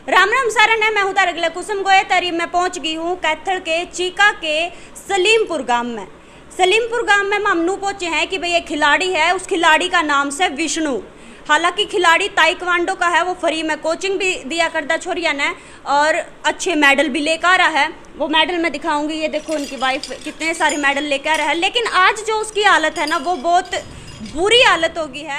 राम राम सारण है। मैं हूँ तारगला कुसुम गोये तरी। मैं पहुँच गई हूँ कैथल के चीका के सलीमपुर गांव में। सलीमपुर गांव में मामनू पहुँचे हैं कि भाई एक खिलाड़ी है, उस खिलाड़ी का नाम से विष्णु। हालांकि खिलाड़ी ताइक्वांडो का है, वो फ्री में कोचिंग भी दिया करता छोरिया ने और अच्छे मेडल भी लेकर आ रहा है। वो मेडल मैं दिखाऊंगी, ये देखो उनकी वाइफ कितने सारे मेडल लेकर आ रहा है। लेकिन आज जो उसकी हालत है ना, वो बहुत बुरी हालत हो गई है।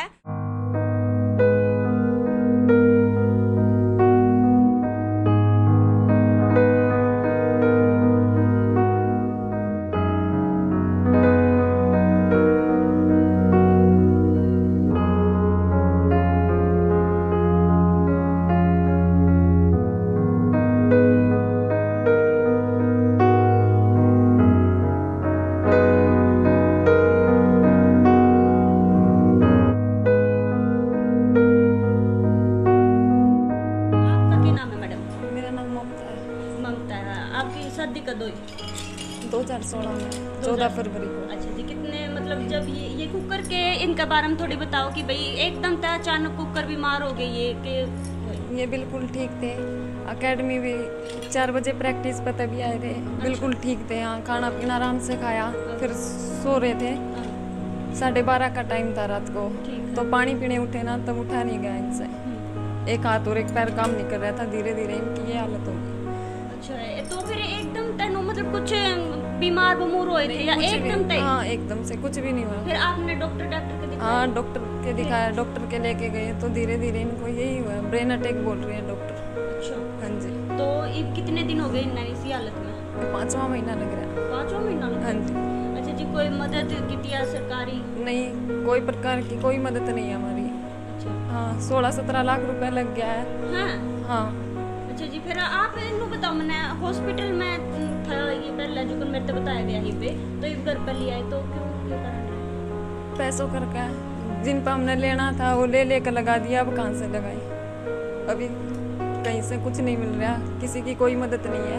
आपकी शादी कब हुई? 2016 में 14 फरवरी को। अच्छा जी, कितने मतलब जब ये कुकर के इनके बारे में थोड़ी बताओ कि भाई एकदम से अचानक कुकर बीमार हो गई ये बिल्कुल ठीक थे। एकेडमी भी 4 बजे प्रैक्टिस पर तभी आए थे। बिल्कुल ठीक थे। यहाँ खाना पीना आराम से खाया, फिर सो रहे थे। 12:30 का टाइम था रात को, तो पानी पीने उठे ना, तब उठा नहीं गया इनसे। एक हाथ और एक पैर काम नहीं कर रहा था। धीरे धीरे इनकी ये हालत होगी। अच्छा, तो फिर एकदम तनु मतलब कुछ बीमार बमूर हुए थे या एकदम तय? हाँ, एकदम से कुछ भी नहीं हुआ। फिर आपने डॉक्टर के दिखाया? हाँ, डॉक्टर के दिखाया, डॉक्टर के लेके गए, तो धीरे धीरे इनको यही हुआ। ब्रेन अटैक बोल रहे हैं डॉक्टर। अच्छा, हाँ जी। तो कितने दिन हो गए इसी हालत में? 5वां महीना लग रहा है। 5वां महीना लग रहा है? हाँ जी। अच्छा जी, कोई मदद की या सरकारी? नहीं, कोई प्रकार की कोई मदद नहीं है हमारी। अच्छा। हाँ, 16-17 लाख रुपए लग गया है। हाँ। अच्छा जी, फिर आप इनको बताओ, मैंने हॉस्पिटल में था ये पहले जो मेरे को बताया गया यहीं पे, तो इस घर पर लिया है तो क्यों करा? पैसों कर का जिन पर हमने लेना था वो ले लेकर लगा दिया। अब कहाँ से लगाई? अभी कहीं से कुछ नहीं मिल रहा, किसी की कोई मदद नहीं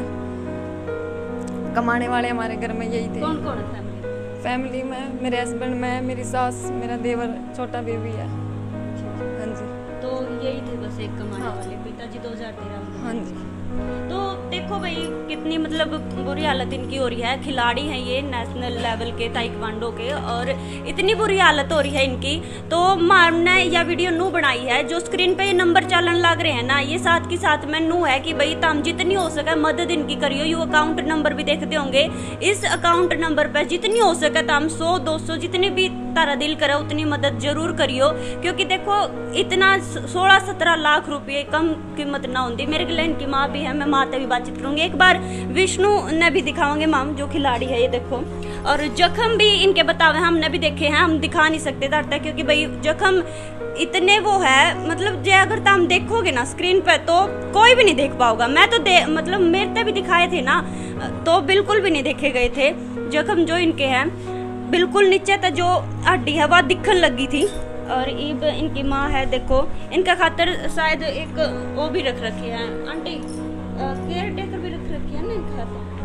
है। कमाने वाले हमारे घर में यही थे। कौन कौन है फैमिली में? मेरे हस्बैंड, मैं, मेरी सास, मेरा देवर, छोटा बेबी है। हाँ जी। तो यही थे बस एक कमाने वाले पिताजी 2013 में। हाँ जी। तो देखो भाई कितनी मतलब बुरी हालत इनकी हो रही है। खिलाड़ी हैं ये नेशनल लेवल के ताइक्वांडो के, और इतनी बुरी हालत हो रही है इनकी। तो हमने यह वीडियो नू बनाई है। जो स्क्रीन पे ये नंबर चलन लग रहे हैं ना, ये साथ के साथ में नू है कि भाई तुम जितनी हो सके मदद इनकी करियो। ये अकाउंट नंबर भी देखते होंगे। इस अकाउंट नंबर पे जितनी हो सके तुम 100-200 जितनी भी तारा दिल करे उतनी मदद जरूर करियो। क्योंकि देखो इतना 16-17 लाख रुपये कम कीमत ना होती। मेरे लिए इनकी माँ भी है, मैं माँ से भी बातचीत करूंगी। एक बार विष्णु ने भी दिखाओगे माम, जो खिलाड़ी है ये देखो। और जख्म भी इनके बतावे हमने भी देखे हैं, हम दिखा नहीं सकते था क्योंकि भाई जख्म इतने वो है, मतलब जो अगर तुम देखोगे ना स्क्रीन पे तो कोई भी नहीं देख पाओगा। मैं तो मतलब मेरे से भी दिखाए थे ना, तो बिल्कुल भी नहीं देखे गए थे जख्म जो इनके हैं। बिल्कुल नीचे तक जो हड्डी है वह दिखने लगी थी। और इब इनकी माँ है, देखो इनका खातर शायद एक वो भी रख रखी है आंटी, केयर टेकर भी रख रखी है ना इनका खातर।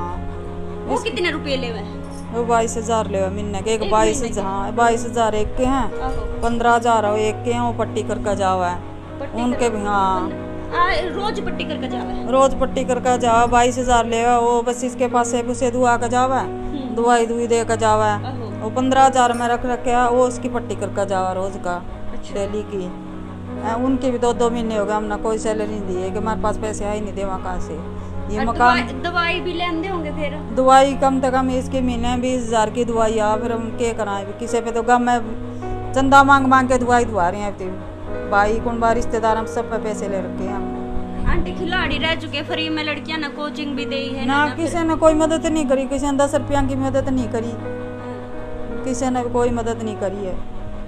हाँ। वो कितने रुपये ले हुए? वो 22,000 ले महीने के। एक 22,000। हाँ, 22,000 एक के हैं, 15,000 एक के हैं। वो पट्टी करके जावा है उनके भी। हाँ, रोज पट्टी करके जावा है। रोज पट्टी करके जावा। 22,000 ले वो बस इसके पास से उसे दुआ का जावा है, दवाई दे कर जावा है। वो 15,000 में रख रखे वो उसकी पट्टी करके जावा रोज का। डेली की उनकी भी 2-2 महीने हो गए, हमने कोई सैलरी नहीं दी है कि हमारे पास पैसे आई नहीं देवा कहाँ से। ये मकान दवाई भी लेंदे होंगे फिर? दवाई कम से कम इसके महीने 20,000 की दवाई आ। फिर हम क्या कराएं? किसी पे तो गम में चंदा मांग मांग के दवाई दुआ रहे हैं। भाई कौन बार रिश्तेदार हम सब पे पैसे ले रखे हैं। आंटी खिलाड़ी रह चुके, फ्री में लड़कियां ना कोचिंग भी दी है ना किसी ने कोई मदद नहीं करी। किसी ने 10 रुपया की मदद नहीं करी, किसी ने कोई मदद नहीं करी है।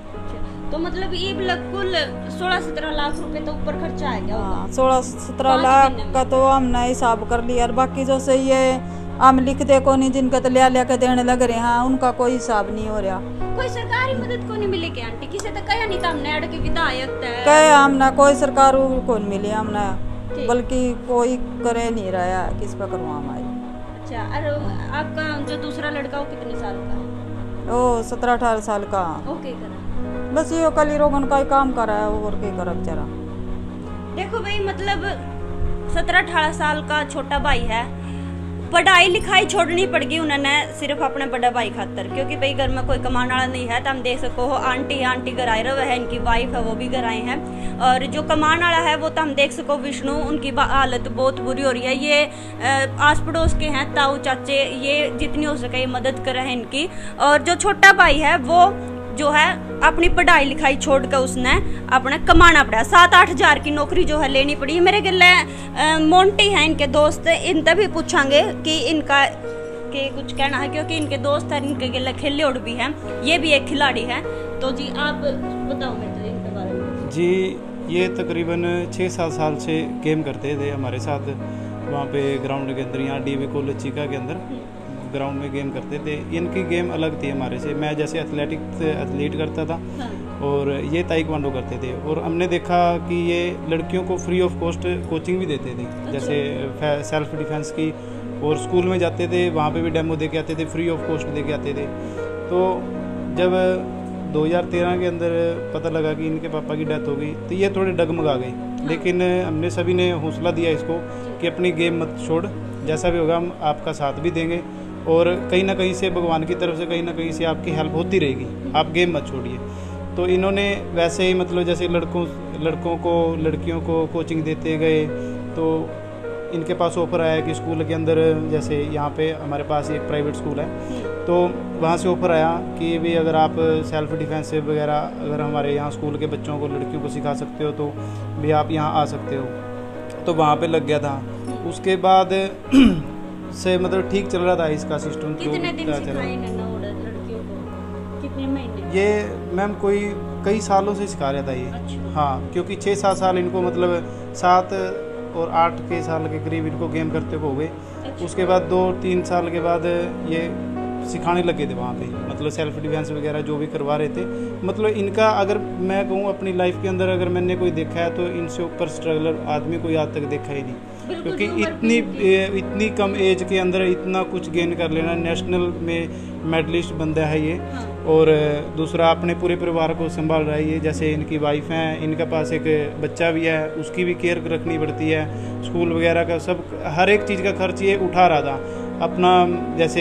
तो मतलब ये कुल 16-17 लाख रुपए तो ऊपर खर्चा है क्या? 16-17 लाख का तो हमने हिसाब कर लिया। और बाकी जो सही है हम लिखते को नहीं, जिनका तो लिया के देने लग रहे हैं उनका कोई हिसाब नहीं हो रहा। कोई सरकारी मदद को नहीं मिली क्या आंटी? किसी तो कहा नहीं था हमने अड़ के विधायक कहे हमने कोई सरकार को नहीं मिली हमने, बल्कि कोई करे नहीं रहा है किस पर करवा हमारी। अच्छा, और आपका जो दूसरा लड़का वो कितने साल का है? ओ 17-18 साल का। ओके करा बस ये कली रोगन का ही काम कर रहा है, और क्या करा बेचारा। देखो भाई मतलब 17-18 साल का छोटा भाई है, पढ़ाई लिखाई छोड़नी पड़ गई उन्होंने सिर्फ अपने बड़ा भाई खातर, क्योंकि भाई घर में कोई कमाने वाला नहीं है। तो हम देख सको हो आंटी घर आए रहे है, इनकी वाइफ है वो भी घर आए हैं, और जो कमाने वाला है वो तो हम देख सको विष्णु, उनकी हालत बहुत बुरी हो रही है। ये आस पड़ोस के हैं, ताऊ चाचे, ये जितनी हो सके मदद कर रहे हैं इनकी। और जो छोटा भाई है वो जो है अपनी पढ़ाई लिखाई छोड़कर उसने अपने कमाना पड़ा, 7-8 हजार की नौकरी जो है लेनी पड़ी। मेरे गिले मोंटी हैं इनके दोस्त, इनसे भी पूछांगे कि इनका के कुछ कहना है, क्योंकि इनके दोस्त हैं, इनके गिले खेले उड़ भी हैं, ये भी एक खिलाड़ी है। तो जी आप बताओ मेरे इनके बारे में। जी ये तकरीबन 6-7 साल से गेम करते थे हमारे साथ, वहाँ पे ग्राउंड के अंदर, यहाँ DV कॉलेज चीका के अंदर ग्राउंड में गेम करते थे। इनकी गेम अलग थी हमारे से, मैं जैसे एथलीट करता था और ये ताइक्वांडो करते थे। और हमने देखा कि ये लड़कियों को फ्री ऑफ कॉस्ट कोचिंग भी देते थे, जैसे सेल्फ डिफेंस की, और स्कूल में जाते थे वहाँ पे भी डेमो दे के आते थे, फ्री ऑफ कॉस्ट दे के आते थे। तो जब 2013 के अंदर पता लगा कि इनके पापा की डेथ हो गई तो ये थोड़े डगमगा गए, लेकिन हमने सभी ने हौसला दिया इसको कि अपनी गेम मत छोड़, जैसा भी होगा हम आपका साथ भी देंगे, और कहीं ना कहीं से भगवान की तरफ से कहीं ना कहीं से आपकी हेल्प होती रहेगी, आप गेम मत छोड़िए। तो इन्होंने वैसे ही मतलब जैसे लड़कों को लड़कियों को कोचिंग देते गए, तो इनके पास ऑफ़र आया कि स्कूल के अंदर, जैसे यहाँ पे हमारे पास एक प्राइवेट स्कूल है, तो वहाँ से ऑफ़र आया कि भी अगर आप सेल्फ डिफेंस वगैरह अगर हमारे यहाँ स्कूल के बच्चों को लड़कियों को सिखा सकते हो तो भी आप यहाँ आ सकते हो। तो वहाँ पे लग गया था। उसके बाद से मतलब ठीक चल रहा था इसका सिस्टम। कितने दिन सिखाए लड़कियों को, कितने महीने? ये मैम कोई कई सालों से सिखा रहा था ये। अच्छा। हाँ, क्योंकि 6-7 साल इनको मतलब 7 और 8 के साल के करीब इनको गेम करते हो गए। अच्छा। उसके बाद 2-3 साल के बाद ये सिखाने लगे थे वहाँ पे, मतलब सेल्फ डिफेंस वगैरह जो भी करवा रहे थे। मतलब इनका अगर मैं कहूँ अपनी लाइफ के अंदर अगर मैंने कोई देखा है तो इनसे ऊपर स्ट्रगलर आदमी कोई आज तक देखा ही नहीं, क्योंकि इतनी कम एज के अंदर इतना कुछ गेन कर लेना, नेशनल में मेडलिस्ट बंदा है ये। हाँ। और दूसरा अपने पूरे परिवार को संभाल रहा है ये, जैसे इनकी वाइफ हैं, इनके पास एक बच्चा भी है, उसकी भी केयर रखनी पड़ती है, स्कूल वगैरह का सब हर एक चीज़ का खर्च ये उठा रहा था अपना। जैसे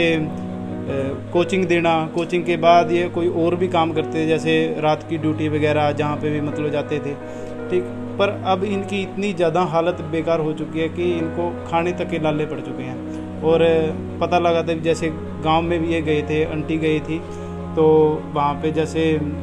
कोचिंग देना, कोचिंग के बाद ये कोई और भी काम करते थे, जैसे रात की ड्यूटी वगैरह जहाँ पे भी मतलब जाते थे, ठीक। पर अब इनकी इतनी ज़्यादा हालत बेकार हो चुकी है कि इनको खाने तक के लाले पड़ चुके हैं। और पता लगा था जैसे गांव में भी ये गए थे, आंटी गई थी, तो वहाँ पे जैसे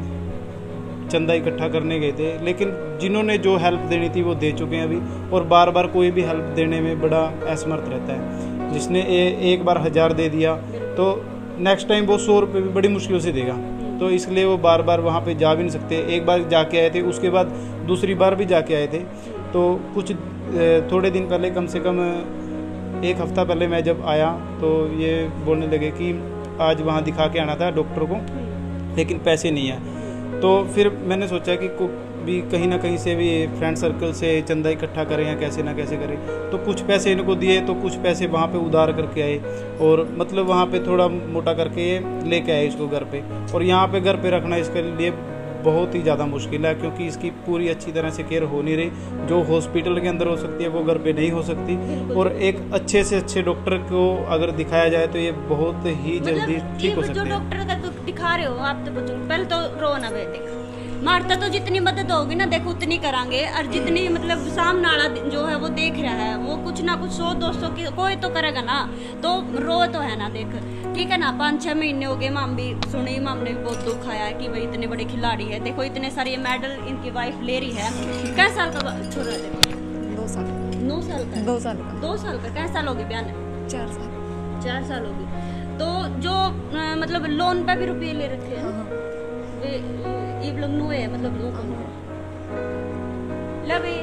चंदा इकट्ठा करने गए थे, लेकिन जिन्होंने जो हेल्प देनी थी वो दे चुके हैं अभी, और बार बार कोई भी हेल्प देने में बड़ा असमर्थ रहता है। जिसने एक बार 1000 दे दिया तो नेक्स्ट टाइम वो 100 रुपये भी बड़ी मुश्किल से देगा, तो इसलिए वो बार बार वहाँ पे जा भी नहीं सकते। एक बार जाके आए थे, उसके बाद दूसरी बार भी जाके आए थे। तो कुछ थोड़े दिन पहले, कम से कम 1 हफ्ता पहले मैं जब आया तो ये बोलने लगे कि आज वहाँ दिखा के आना था डॉक्टर को, लेकिन पैसे नहीं है। तो फिर मैंने सोचा कि भी कहीं ना कहीं से भी फ्रेंड सर्कल से चंदा इकट्ठा करें या कैसे ना कैसे करें, तो कुछ पैसे इनको दिए, तो कुछ पैसे वहाँ पे उधार करके आए, और मतलब वहाँ पे थोड़ा मोटा करके लेके आए इसको घर पे। और यहाँ पे घर पे रखना इसके लिए बहुत ही ज़्यादा मुश्किल है, क्योंकि इसकी पूरी अच्छी तरह से केयर हो नहीं रही। जो हॉस्पिटल के अंदर हो सकती है वो घर पे नहीं हो सकती, और एक अच्छे से अच्छे डॉक्टर को अगर दिखाया जाए तो ये बहुत ही जल्दी ठीक हो सकते हैं। जो डॉक्टर का तो दिखा रहे हो आप, तो पहले तो रो ना बेटे, मारता तो जितनी मदद होगी ना देखो उतनी करांगे, और जितनी मतलब सामने वाला जो है वो देख रहा है वो कुछ ना कुछ 100-200 की कोई तो करेगा ना, तो रो तो है ना देख, ठीक है ना। 5-6 महीने हो गए, माम भी सुनी, माम ने भी बहुत दुख आया कि भाई इतने बड़े खिलाड़ी है, देखो इतने सारे मेडल इनकी वाइफ ले रही है। कै साल का छोरा है? 2 साल। 9 साल का? 2 साल का। 2 साल का? कै साल हो गए ब्याह? 4 साल। 4 साल हो गए। तो जो मतलब लोन पे भी रुपये ले रखे हैं,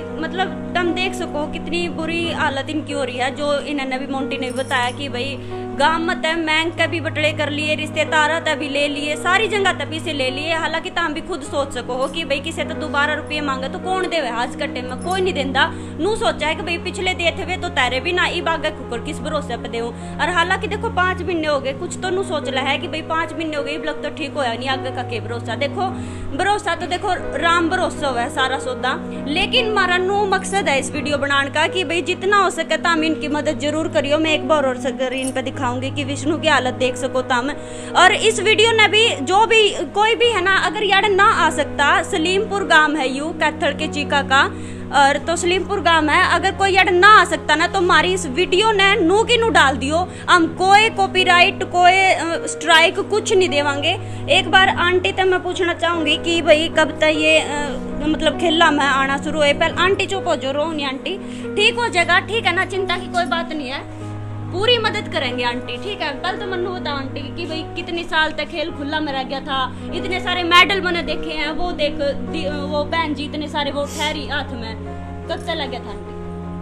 मतलब तुम देख सको कितनी बुरी हालत इनकी हो रही है। जो इन्होंने भी मोंटी ने बताया कि भाई गांव मत है मैंग के भी बटड़े कर लिए, रिश्तेदार भी ले लिए, सारी जगह तभी से ले लिए। हालांकि तुम भी खुद सोच सको हो कि भाई किसी तो 12 रुपये मांगे तो कौन देवे, आज के टाइम में कोई नहीं देता। नू सोचा है कि भाई पिछले दे थे तो तेरे भी ना ई बागे कुकर किस भरोसे पे देऊं। और हालांकि देखो 5 महीने हो गए, कुछ तो नू सोच रहा है कि भाई 5 महीने हो गए लग तो ठीक होया नहीं, आगे का के भरोसा। देखो भरोसा तो देखो राम भरोसा हुआ है सारा सौदा। लेकिन हमारा नू मकसद है इस वीडियो बनाने का कि भाई जितना हो सके तुम इनकी मदद जरूर करियो। मैं एक बार और स्क्रीन पे दिखाऊंगी कि विष्णु की हालत देख सको तुम। और इस वीडियो ने भी जो भी कोई भी है ना, अगर यार ना आ सकता, सलीमपुर गांव है यू कैथल के चीका का, और तो सलीमपुर गांव है, अगर कोई यार ना आ सकता ना तो हमारी इस वीडियो ने नू की नू डाल दियो। हम कोई कॉपीराइट कोई स्ट्राइक कुछ नहीं देवांगे। एक बार आंटी तक मैं पूछना चाहूंगी कि भाई कब तक ये मतलब खेला में आना शुरू है। पहले आंटी चुप हो जो, रो नहीं आंटी, ठीक हो जाएगा, ठीक है ना, चिंता की कोई बात नहीं है, पूरी मदद करेंगे आंटी, ठीक है। कल तो मनु बताओ आंटी कि भाई कितनी साल तक खेल खुला में रह गया था, इतने सारे मेडल मैंने देखे हैं, वो देख वो बहन जी इतने सारे वो ठहरी हाथ में, कब तक लग गया था आंटी?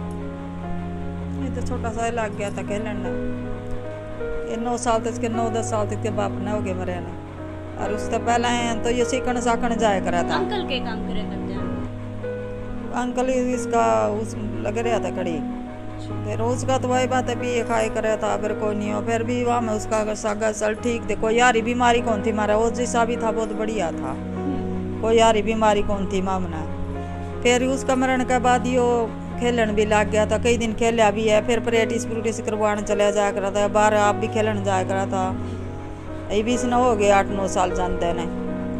ये तो छोटा सा ही लग गया था खेलने में। ये 9 साल तक के 9-10 साल तक के बाप ने हो गए मरे ने, और उससे पहले तो ये सीखण साखण जाया करा था। अंकल के काम करे करते हैं? अंकल इसका उस लग रहा था खड़ी, फिर उसका तो वही बात है पिए खाए करे था, फिर कोई नहीं हो। फिर भी वहाँ में उसका सागा चल ठीक थे, कोई यारी बीमारी कौन थी मारा, वो जैसा भी था बहुत बढ़िया था, कोई यारी बीमारी कौन थी मामना। फिर उसका मरण के बाद यो खेलन भी लग गया था, कई दिन खेला भी है। फिर प्रैक्टिस करवाने चला जाया करा था, बाहर आप भी खेलन जाया करा था। ये भी इसने हो गए 8-9 साल जानते ने।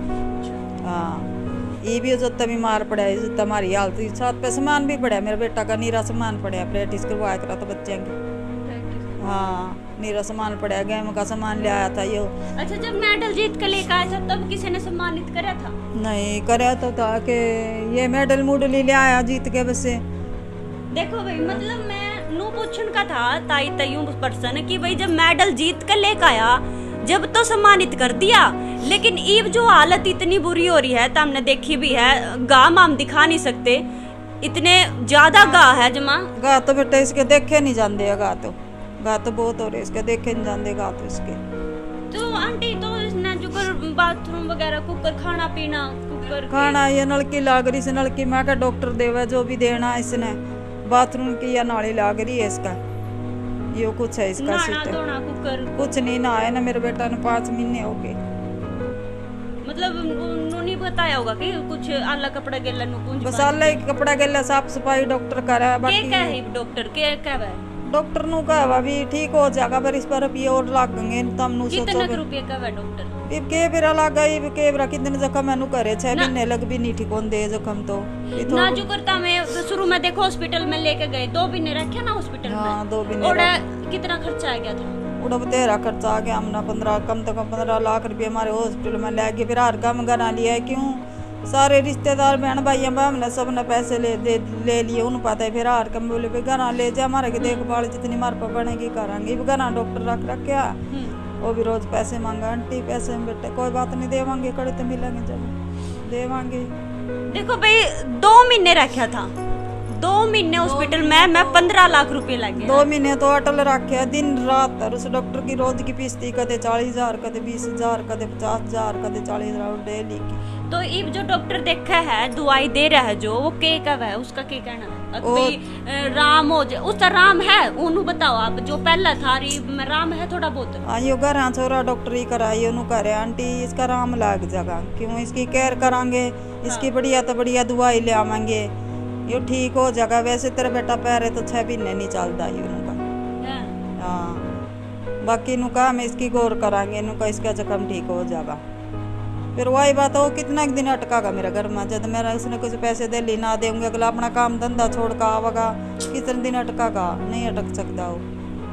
हाँ ये भी जो बीमार पड़ा है, तुम्हारी हालत साथ पे सामान भी पड़ा, मेरे बेटा का नीरा सामान पड़ा, प्रैक्टिस करवाया करा था बच्चे की। हाँ नीरा सामान पड़ा, गेम का सामान ले आया था यो। अच्छा जब मेडल जीत के लेकर आया था तब किसी ने सम्मानित करा था? नहीं करा तो था कि ये मेडल मूडल ले आया जीत के बस से। देखो भाई मतलब मैं नू पूछन का था ताई तयू पर्सन कि भाई जब मेडल जीत के लेकर आया जब तो सम्मानित कर दिया, लेकिन ईब जो हालत इतनी बुरी हो रही है तो हमने देखी भी है, गाम हम दिखा नहीं सकते, इतने ज्यादा गा है जमा। गा तो बेटा इसके देखे नहीं जाते, गा तो बहुत हो रहे इसके देखे नहीं जाते गा तो इसके। तो आंटी तो इसने जो कर बाथरूम वगैरह कुकर खाना पीना कुकर खाना ये नलकी लाग रही से, नलकी मैं का डॉक्टर देवे जो भी देना इसने, बाथरूम की या नाली लाग रही है इसका, ये कुछ है इसका सिस्टम कुछ नहीं ना है ना। मेरे बेटा ने 5 महीने हो गए, मतलब उन्होंने बताया होगा कि कुछ आला कपड़ा गेला नुकुंज बस आला कपड़ा गेला साफ सफाई डॉक्टर करा। बाकी क्या है डॉक्टर के क्या है डॉक्टर नु कहवा भी ठीक हो जाएगा, पर इस पर रुपये और लागेंगे तम नु सोचो कितने रुपए का है डॉक्टर? इब के बेरा लागा, इब के बेरा कितने जख्म मैनू करे 6 महीने लग भी नहीं ठीक होंदे जख्म तो ना जो करता मैं शुरू में देखो हॉस्पिटल में लेके गए 2 महीने रखे ना हॉस्पिटल में। हां 2 महीने। और कितना खर्चा आ गया था? उड़ा बतेरा खर्चा आ गया हमने 15 कम तो कम 15 लाख रुपए हमारे हॉस्पिटल में ले गए। फिर हर काम गना लिया है, क्यों सारे रिश्तेदार बहन भाई हमने सब ने पैसे ले लिए, उन्हें पता है। फिर हर कम बोले भी गना ले जा, हमारे की देखभाल जितनी मार पर बनेगी करांगे। गना डॉक्टर रख रखा, वो भी रोज पैसे मांगा, आंटी पैसे में बेटे कोई बात नहीं देवांगे, कड़े तो मिलेंगे जब देवांगे। देखो भाई 2 महीने रखा था, 2 महीने हॉस्पिटल में मैं 15 लाख रुपए लगे। 2 महीने तो अटल रखे दिन रात, और उस डॉक्टर की रोज की फीस थी कदे 40,000 कदे 20,000 कदे 50,000 कदे 40,000 डेली की। तो ये जो डॉक्टर देखा है दवाई दे रहा है जो वो के का है, उसका के कहना है राम हो जाए, उसका राम है उन्हें बताओ आप, जो पहला था राम है थोड़ा बहुत। हाँ यो घर छोरा डॉक्टर ही कराई उन्होंने करे आंटी इसका राम लाग जाएगा, क्यों इसकी केयर करांगे, इसकी बढ़िया तो बढ़िया दवाई ले आवेंगे, यो ठीक हो जाएगा। वैसे तेरा बेटा पैर है तो 6 महीने नहीं चलता यू का। हाँ बाकी नु का हम इसकी गौर करांगे, नु का इसका जख्म ठीक हो जाएगा। फिर वही बात हो कितना दिन अटकागा मेरा घर में, जब मेरा उसने कुछ पैसे दे ली ना देंगे, अगला अपना काम धंधा छोड़ कर आवेगा, कितने दिन अटकागा, नहीं अटक सकता हो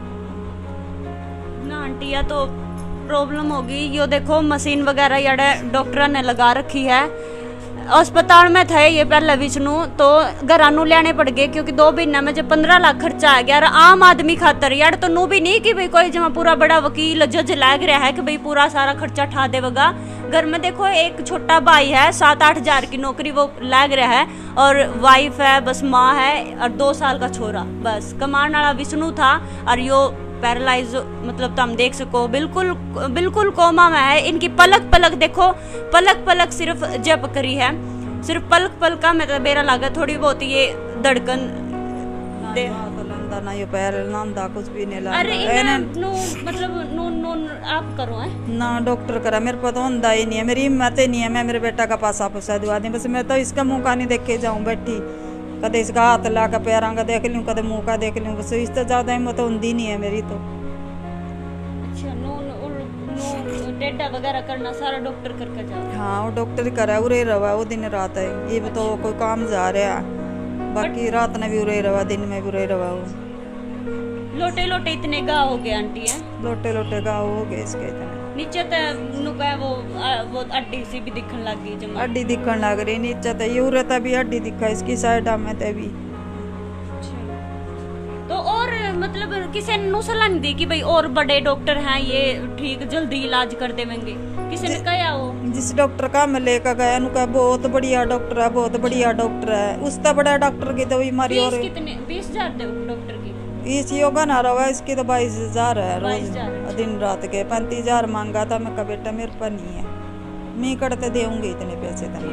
ना आंटी। या तो प्रॉब्लम होगी, यो देखो मशीन वगैरह यार डॉक्टर ने लगा रखी है। अस्पताल में थे ये पहले विष्णु तो घरानू लेने पड़ गए, क्योंकि 2 महीने में जब 15 लाख खर्चा आ गया। और आम आदमी खातर यार तो नू भी नहीं कि भाई कोई जमा पूरा बड़ा वकील जज लग रहा है कि भाई पूरा सारा खर्चा ठा देगा। घर में देखो एक छोटा भाई है, 7-8 हजार की नौकरी वो लग रहा है, और वाइफ है, बस माँ है और 2 साल का छोरा, बस कमाने वाला विष्णु था। और यो पैरालाइज मतलब तुम देख सको बिल्कुल बिल्कुल कोमा में है। इनकी पलक पलक देखो, पलक पलक सिर्फ जब करी है, सिर्फ पलक पलक का मतलब मेरा लागत थोड़ी बहुत ये धड़कन दे ना ये पैर ना कुछ भी नहीं अरे लगा नो मतलब नो नो आप करो है ना डॉक्टर करा, मेरे पास तो होंदा ही नहीं है, मेरी हिम्मत ही नहीं है मैं मेरे बेटा का पासा पुसा दुआ दी। बस मैं तो इसका मुंह का नहीं देख के जाऊं बैठी, कदे इसका हाथ ला कर पैरों का देख लूं, कदे मुंह का देख लूं, बस इससे ज्यादा हिम्मत होंदी नहीं है मेरी तो। अच्छा नो नो टेढ़ा वगैरह करना सारा डॉक्टर करके जाओ। हाँ वो डॉक्टर ही करा, उरे रवा वो दिन रात है, ये भी तो कोई काम जा रहा, बाकी रात ने भी उरे रवा, दिन में भी उरे रवा। वो लोटे लोटे इतने गाँव हो गए आंटी है, लोटे लोटे गाँव हो गए इसके इतने। नीचे तो नुका वो अड्डी सी भी दिखने लग गई जमा। हड्डी दिखने लग रही नीचे तो, ये उरे भी हड्डी दिखा इसकी साइड में तो भी। तो और मतलब किसी ने नु सलाह नहीं दी कि भाई और बड़े डॉक्टर हैं ये ठीक जल्दी इलाज कर देंगे, किसी ने कहा वो? जिस डॉक्टर का मैं लेकर गया उनका बहुत बढ़िया डॉक्टर है, बहुत बढ़िया डॉक्टर है, उससे बड़ा डॉक्टर की तो बीमारी और कितने 20,000 दे डॉक्टर की इस योगा ना रहा है, इसकी तो 22,000 है रोज 22,000 दिन रात के। 35,000 मांगा था, मैं कहा बेटा मेरे पर नहीं है, मैं करते देऊंगी इतने पैसे तो।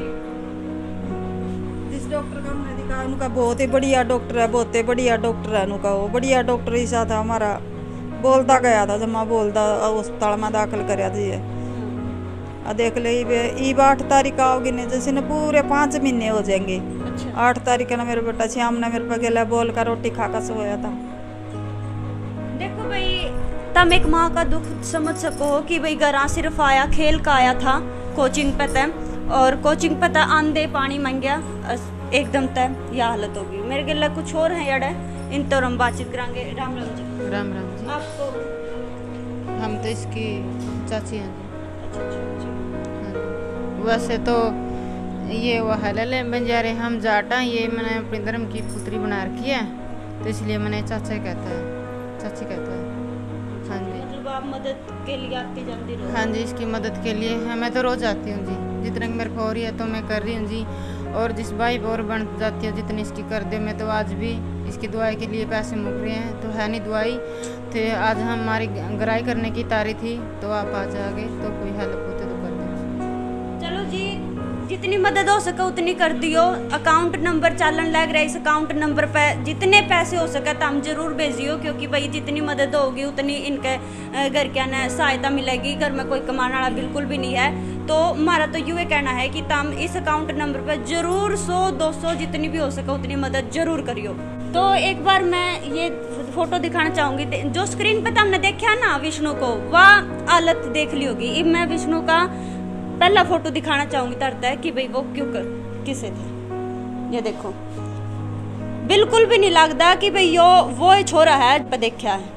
जिस डॉक्टर का हमने दिखा उनका बहुत ही बढ़िया डॉक्टर है, बहुत ही बढ़िया डॉक्टर है उनका, वो बढ़िया डॉक्टर ही साथ हमारा बोलता गया था, जब मैं बोलता अस्पताल में दाखिल कराया था। देख ले ईब 8 तारीख आओगी ने जैसे न पूरे 5 महीने हो जाएंगे। 8 तारीख ना मेरे बेटा श्याम ने मेरे पे गेला बोल कर रोटी खाकर सोया था। देखो भाई तुम एक माँ का दुख समझ सको कि भाई घर सिर्फ आया खेल का आया था कोचिंग पे तय, और कोचिंग पे तय आंधे पानी मांग गया एकदम तय यह हालत होगी। मेरे गिला कुछ और है यार इन तो हम बातचीत करेंगे। राम राम जी। राम राम जी। आपको हम तो इसकी चाची हैं जी। अच्छा वैसे तो ये वो हलल बंजारे हम जाटा, ये मैंने अपने धर्म की पुत्री बना रखी है तो इसलिए मैंने चाचा कहता है, चाची कहता है। हाँ जी मतलब आप मदद के लिए आती जाती रहो? हाँ जी इसकी मदद के लिए है, मैं तो रोज आती हूँ जी, जितना मेरे को हो रही है तो मैं कर रही हूँ जी, और जिस भाई और बन जाती है जितनी इसकी कर दे। मैं तो आज भी इसकी दवाई के लिए पैसे मुक रहे हैं तो है नहीं दवाई, तो आज हमारी गराई करने की तारीख थी तो आप आ जाओगे तो कोई हेल्प होते तो कर दो। चलो जी जितनी मदद हो सके उतनी कर दियो। अकाउंट नंबर चालन लग रहा है, इस अकाउंट नंबर पे जितने पैसे हो सके तो हम जरूर भेजियो, क्योंकि भाई जितनी मदद होगी उतनी इनके घर के ना सहायता मिलेगी। घर में कोई कमाने वाला बिल्कुल भी नहीं है, तो हमारा तो यूँ कहना है कि तुम इस अकाउंट नंबर पे जरूर 100-200 जितनी भी हो सके उतनी मदद जरूर करियो। तो एक बार मैं ये फोटो दिखाना चाहूंगी, जो स्क्रीन पे तुमने देखा ना विष्णु को, वह हालत देख ली होगी। अब मैं विष्णु का पहला फोटो दिखाना चाहूंगी तरता है कि भाई वो क्यों कर किसे थे। ये देखो बिल्कुल भी नहीं लगता कि भाई यो वो छोरा है पर देखा है।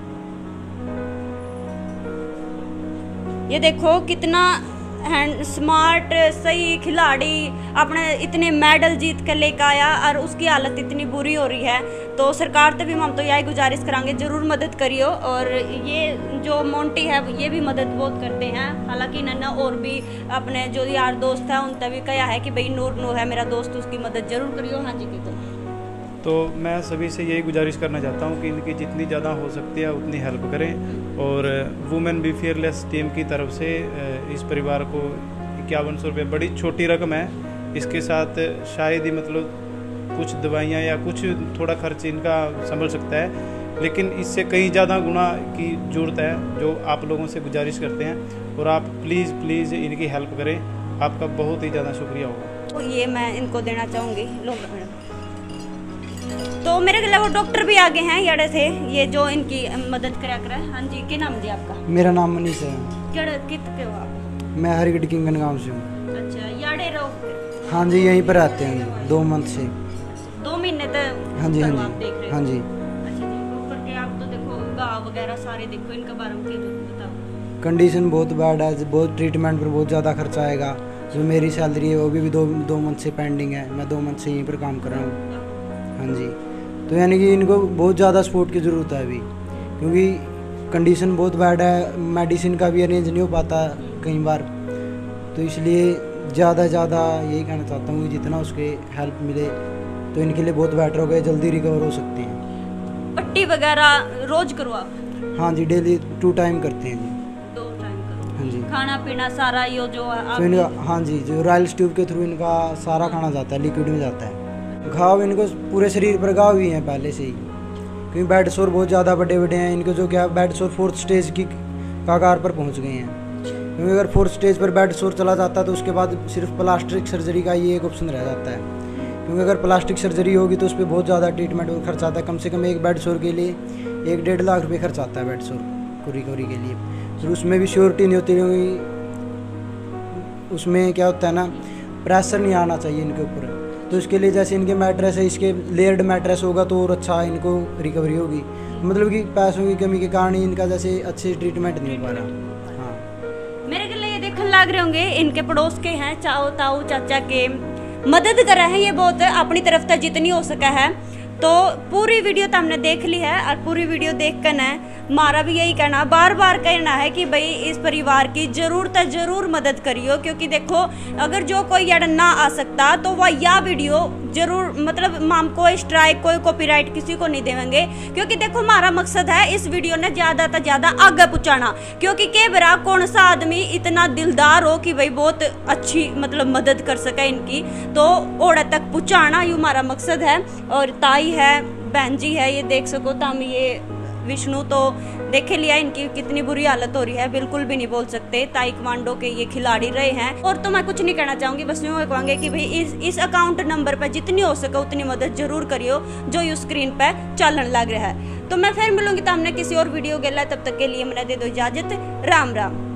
ये देखो कितना स्मार्ट सही खिलाड़ी, अपने इतने मेडल जीत कर लेकर आया और उसकी हालत इतनी बुरी हो रही है। तो सरकार से भी हम तो यही गुजारिश करांगे जरूर मदद करियो। और ये जो मोंटी है ये भी मदद बहुत करते हैं, हालांकि नन्ना और भी अपने जो यार दोस्त है उनसे भी कहा है कि भाई नूर है मेरा दोस्त, उसकी मदद जरूर करियो। हाँ जी की तो मैं सभी से यही गुजारिश करना चाहता हूँ कि इनकी जितनी ज़्यादा हो सकती है उतनी हेल्प करें, और वुमेन बी फेयरलेस टीम की तरफ से इस परिवार को 5100 रुपये बड़ी छोटी रकम है, इसके साथ शायद ही मतलब कुछ दवाइयाँ या कुछ थोड़ा खर्च इनका संभल सकता है, लेकिन इससे कई ज़्यादा गुना की ज़रूरत है, जो आप लोगों से गुजारिश करते हैं। और आप प्लीज़ इनकी हेल्प करें, आपका बहुत ही ज़्यादा शुक्रिया होगा। तो ये मैं इनको देना चाहूँगी। लो मैडम, तो मेरे गले वो डॉक्टर भी आगे हैं याडे से, ये जो इनकी मदद करा कर। हाँ जी क्या नाम जी आपका? मेरा नाम मनीष है। कित के हो आप? मैं हरिगढ़ किंगन गाँव से हूँ। अच्छा याडे रहो? हाँ जी यहीं पर आते हैं 2 मंथ से। 2 महीने तक? हाँ जी हाँ आप देख जी रहे हाँ जी। अच्छा जी, ऊपर के आप तो देखो गाँव वगैरह सारे देखो, इनके बारे में क्या बताओ? कंडीशन बहुत बैड है, बहुत ट्रीटमेंट पर बहुत ज़्यादा खर्चा आएगा। जो मेरी सैलरी है वो भी 2 मंथ से पेंडिंग है, मैं 2 मंथ से यहीं पर काम कर रहा हूँ। हाँ जी, तो यानी कि इनको बहुत ज़्यादा सपोर्ट की ज़रूरत है अभी, क्योंकि कंडीशन बहुत बैड है, मेडिसिन का भी अरेंज नहीं हो पाता कई बार, तो इसलिए ज़्यादा यही कहना चाहता हूँ कि जितना उसके हेल्प मिले तो इनके लिए बहुत बेटर हो गए, जल्दी रिकवर हो सकती हैं। पट्टी वगैरह रोज करो आप? हाँ जी, डेली 2 टाइम करते हैं जी। 2 टाइम करो? हाँ जी। खाना पीना सारा यो जो तो इनका, हाँ जी, जो रॉयल्स ट्यूब के थ्रू इनका सारा खाना जाता है, लिक्विड में जाता है। घाव इनको पूरे शरीर पर घाव ही हैं पहले से ही, क्योंकि बेड सोर बहुत ज़्यादा बड़े बड़े हैं इनको, जो क्या बेड सोर 4th स्टेज की कगार पर पहुंच गए हैं। क्योंकि अगर 4th स्टेज पर बेड सोर चला जाता तो उसके बाद सिर्फ प्लास्टिक सर्जरी का ही एक ऑप्शन रह जाता है। क्योंकि अगर प्लास्टिक सर्जरी होगी तो उस पर बहुत ज़्यादा ट्रीटमेंट और खर्च आता है। कम से कम एक बेड सोर के लिए 1-1.5 लाख रुपये खर्च आता है बेड सोर को रिकवरी के लिए। फिर उसमें भी श्योरिटी नहीं होती, क्योंकि उसमें क्या होता है ना, प्रेशर नहीं आना चाहिए इनके ऊपर। तो इसके लिए जैसे इनके मैट्रेस है, इसके लेयर्ड मैट्रेस होगा तो और अच्छा इनको रिकवरी होगी। मतलब कि पैसों की कमी के कारण इनका जैसे अच्छे ट्रीटमेंट नहीं हो पा रहा। हाँ, मेरे गले ये देखने लग रहे होंगे, इनके पड़ोस के हैं, चाओ ताऊ चाचा के मदद कर रहे हैं ये बहुत अपनी तरफ तक जितनी हो सका है। तो पूरी वीडियो तो हमने देख ली है, और पूरी वीडियो देख कर ना हमारा भी यही कहना, बार बार कहना है कि भाई इस परिवार की जरूर मदद करियो। क्योंकि देखो, अगर जो कोई अड़ ना आ सकता तो वह यह वीडियो जरूर, मतलब हम कोई स्ट्राइक, कोई कॉपीराइट किसी को नहीं देंगे। क्योंकि देखो, हमारा मकसद है इस वीडियो ने ज़्यादा से ज़्यादा आगे पहुँचाना। क्योंकि के बरा कौन सा आदमी इतना दिलदार हो कि भाई बहुत अच्छी मतलब मदद कर सके इनकी, तो ओड़ा तक पहुँचाना ये हमारा मकसद है। और ताई है, बहन जी है, ये देख सको तो हम ये विष्णु तो देखे लिया, इनकी कितनी बुरी हालत हो रही है, बिल्कुल भी नहीं बोल सकते। ताइक्वांडो के ये खिलाड़ी रहे हैं। और तो मैं कुछ नहीं कहना चाहूंगी, बस यूँ कहूँगी कि भाई इस अकाउंट नंबर पर जितनी हो सके उतनी मदद जरूर करियो, जो यू स्क्रीन पर चलन लग रहा है। तो मैं फिर मिलूंगी तो हमने किसी और वीडियो के लिए, तब तक के लिए मैंने दे दो इजाजत। राम राम।